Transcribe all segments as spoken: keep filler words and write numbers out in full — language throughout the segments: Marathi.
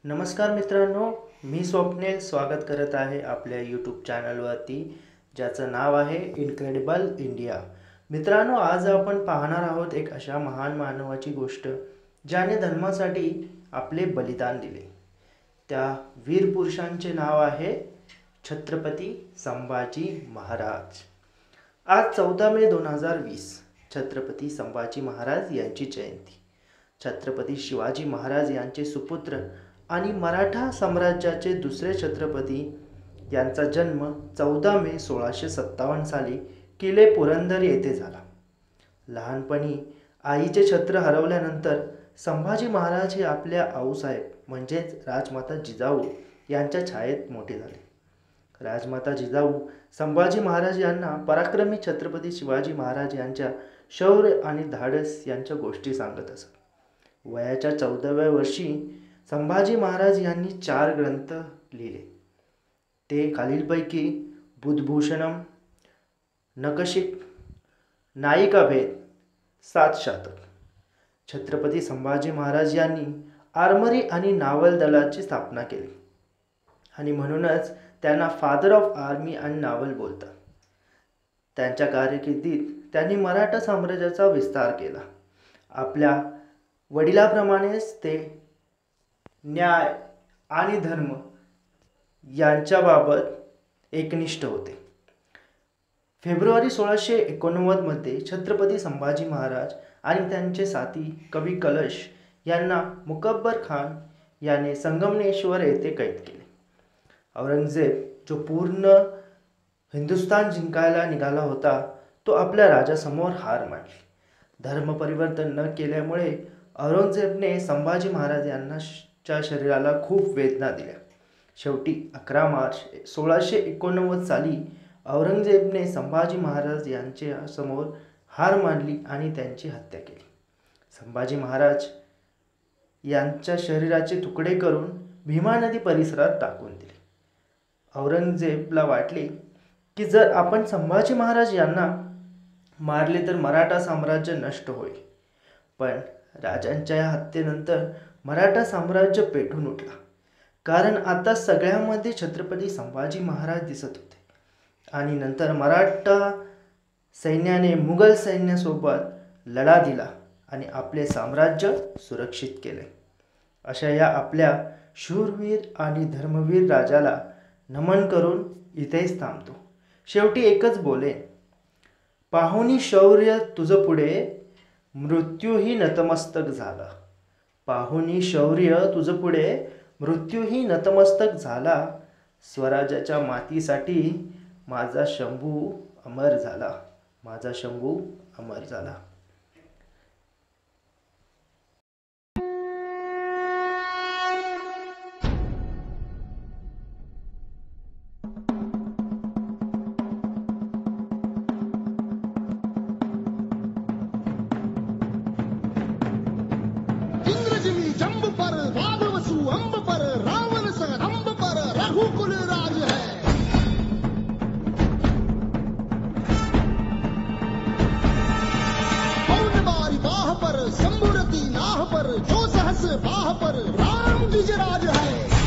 नमस्कार मित्रांनो, मी स्वप्नील स्वागत करत आहे आपल्या यूट्यूब चॅनलवरती, ज्याचं नाव आहे इनक्रेडिबल इंडिया. मित्रांनो, आज आपण पाहणार आहोत एक अशा महान मानवाची गोष्ट ज्याने धर्मासाठी आपले बलिदान दिले. त्या वीर पुरुषांचे नाव आहे छत्रपती संभाजी महाराज. आज चौदा मे दोन हजार वीस छत्रपती संभाजी महाराज यांची जयंती. छत्रपती शिवाजी महाराज यांचे सुपुत्र आणि मराठा साम्राज्याचे दुसरे छत्रपती यांचा जन्म चौदा मे सोळाशे सत्तावन्न साली किल्ले पुरंदर येथे झाला. लहानपणी आईचे छत्र हरवल्यानंतर संभाजी महाराज हे आपल्या आऊसाहेब म्हणजेच राजमाता जिजाऊ यांच्या छायेत मोठे झाले. राजमाता जिजाऊ संभाजी महाराज यांना पराक्रमी छत्रपती शिवाजी महाराज यांच्या शौर्य आणि धाडस यांच्या गोष्टी सांगत असत. वयाच्या चौदाव्या वर्षी संभाजी महाराज यांनी चार ग्रंथ लिहिले. ते खालीलपैकी बुधभूषणम, नखशिख, नायिकाभेद, सात शातक. छत्रपती संभाजी महाराज यांनी आर्मरी आणि नावल दलाची स्थापना केली आणि म्हणूनच त्यांना father of army and naval बोलतात. त्यांच्या कारकिर्दीत त्यांनी मराठा साम्राज्याचा विस्तार केला. आपल्या वडिलांप्रमाणेच ते न्याय आणि धर्म यांच्याबाबत एकनिष्ठ होते. फेब्रुवारी सोळाशे एकोणनव्वदमध्ये छत्रपती संभाजी महाराज आणि त्यांचे साथी कवी कलश यांना मुकब्बर खान याने संगमनेश्वर येथे कैद केले. औरंगजेब, जो पूर्ण हिंदुस्थान जिंकायला निघाला होता, तो आपल्या राजासमोर हार मानली. धर्मपरिवर्तन न केल्यामुळे औरंगजेबने संभाजी महाराज यांना च्या शरीराला खूप वेदना दिल्या. शेवटी अकरा मार्च सोळाशे एकोणनव्वद साली औरंगजेबने संभाजी महाराज यांच्या समोर हार मानली आणि त्यांची हत्या केली. संभाजी महाराज यांच्या शरीराचे तुकडे करून भीमा नदी परिसरात टाकून दिले. औरंगजेबला वाटले की जर आपण संभाजी महाराज यांना मारले तर मराठा साम्राज्य नष्ट होईल. पण राजांच्या या हत्येनंतर मराठा साम्राज्य पेटून उठला, कारण आता सगळ्यामध्ये छत्रपती संभाजी महाराज दिसत होते. आणि नंतर मराठा सैन्याने मुघल सैन्यासोबत लढा दिला आणि आपले साम्राज्य सुरक्षित केले. अशा या आपल्या शूरवीर आणि धर्मवीर राजाला नमन करून इथेच थांबतो. शेवटी एकच बोले, पाहुनी शौर्य तुझ पुढे मृत्यूही नतमस्तक झाला. पाहुनी शौर्य तुझ पुढे मृत्यूही नतमस्तक झाला. स्वराज्याच्या मातीसाठी माझा शंभू अमर झाला. माझा शंभू अमर झाला. जंब पर वादवसु अंब पर रावण सरंब पर रघुकुल राज है. पौन बारी बाह पर शंभुरती नाह पर जो सहस बाह पर राम गिजराज है.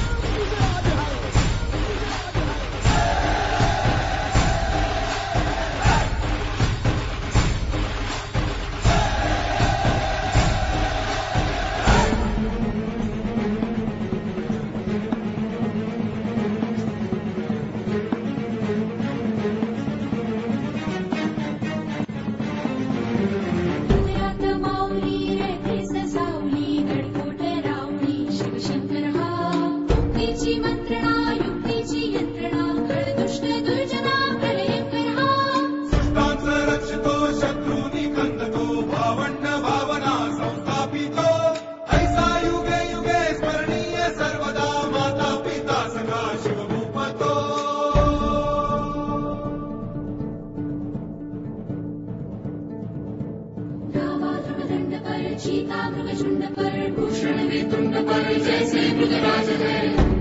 चीता मृग झुंड पर भूषण में तुंड पर जैसे मृगराज है.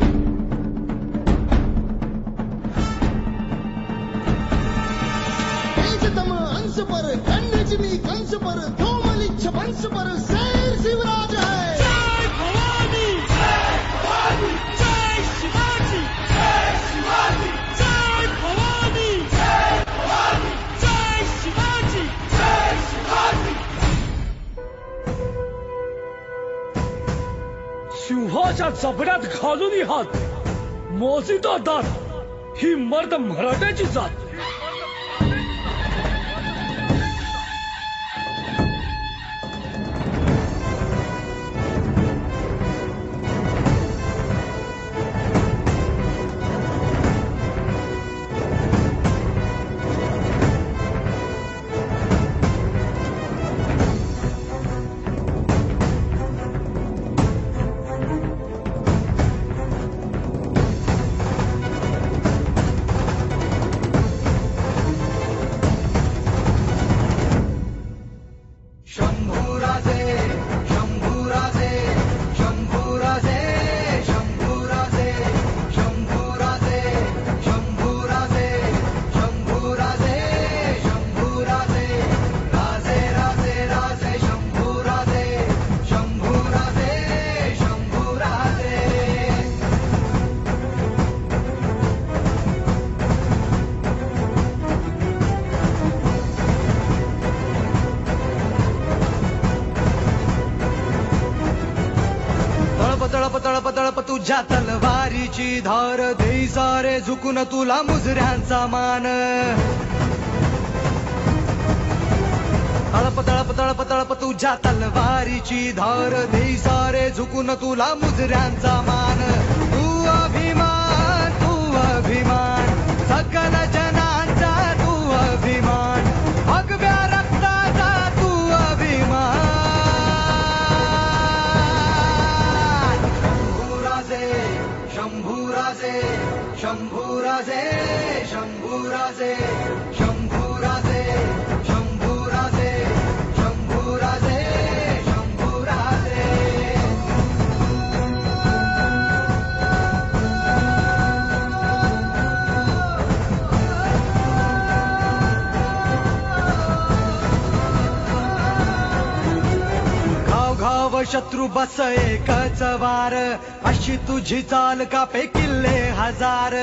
तेजतम अंश पर खंडजमी कंस पर धूमलिच्छ वंश पर शेर शिवराज है. जय भवानी, जय भवानी. सिंहाच्या जबड्यात घालून हात मोजितो दात ही मर्द मराठ्याची जात. तळप तळप तळप तुझ्या तलवारीची धार देई सारे झुकून तुला मुजऱ्यांचा मान. तळप तळप तळप तळप तुझ्या तलवारीची धार देई सारे झुकून तुला मुजऱ्यांचा मान. तू अभिमान तू अभिमान सकल जनांचा तू अभिमान भगव्या रक्ताचा तू अभिमान. शंभूराजे शंभूराजे शंभूराजे शंभूराजे शंभूराजे शंभूराजे शंभूराजे. घाव घाव शत्रू बस एकच वार अशी तुझी चाल कापे किल्ले हजार.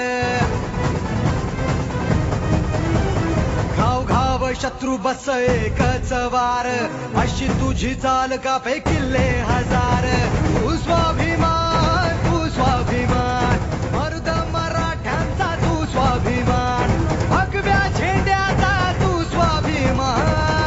घाव घाव शत्रू बस एकच वार अशी तुझी चाल कापे किल्ले हजार. तू स्वाभिमान तू स्वाभिमान मर्द मराठ्यांचा तू स्वाभिमान भगव्या झेंड्याचा तू स्वाभिमान.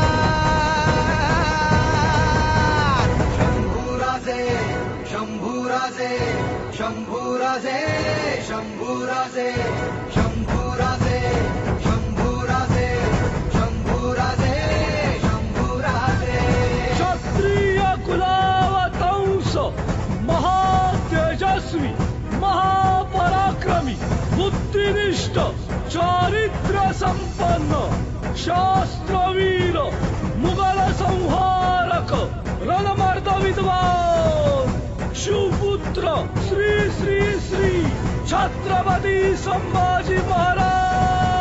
शंभूराजे शंभूराजे शंभूराजे शंभूराजे शंभूराजे शंभूराजे शंभूराजे. क्षत्रिय कुलावतंस महातेजस्वी महापराक्रमी बुद्धिनिष्ठ चारित्र्य संपन्न शास्त्रवीर मुघल संहारक रणमर्द विद्वान शिवपुत्र श्री श्री श्री छत्रपती संभाजी महाराज.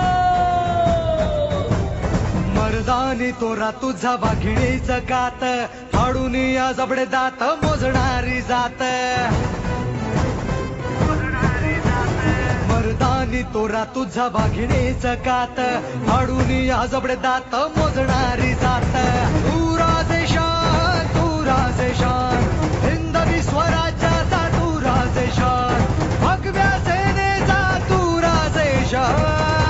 मर्दानी तोरा तुझा वाघिणीच कात फाडून या जबडे दात मोजणारी जात. मर्दानी तोरा तुझा वाघिणीच कात फाडून या जबडे दात मोजणारी जात. तू राजेशान तू राजेशान हिंदवी स्वराज्याचा तू राजेशान भगव्या सेनेचा तू राजेशान.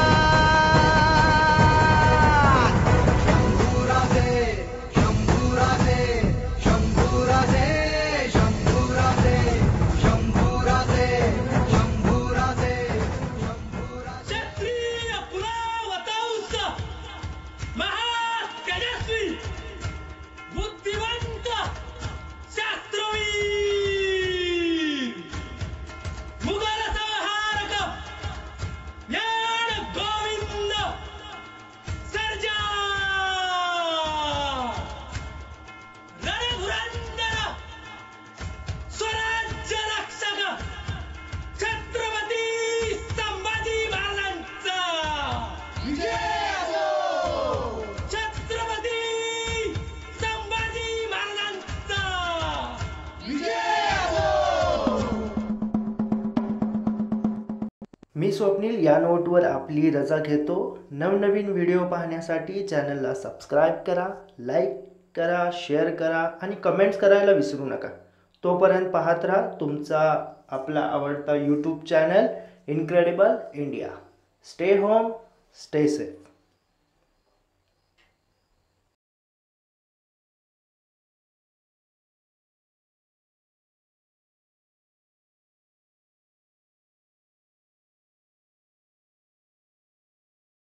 शंभूराजे शंभूराजे शंभूराजे शंभूराजे शंभूराजे शंभूराजे शंभूराजे. क्षत्रिय कुलावतंस महातेजस्वी बुद्धिवंत शास्त्रवीर मुघल संहारक ज्ञान गोविंद सर्जा रणधुरंदर स्वराज्य रक्षक छत्रपती संभाजी महाराजांचा छत्रपती संभाजी महाराजांचा. मी स्वप्नील या नोटवर आपली रजा घेतो. नवनवीन व्हिडिओ पाहण्यासाठी चॅनलला सबस्क्राईब करा, लाईक करा, शेअर करा आणि कमेंट्स करायला विसरू नका. तोपर्यंत पाहत राहा तुमचा आपला आवडता YouTube channel incredible India. Stay home, stay safe.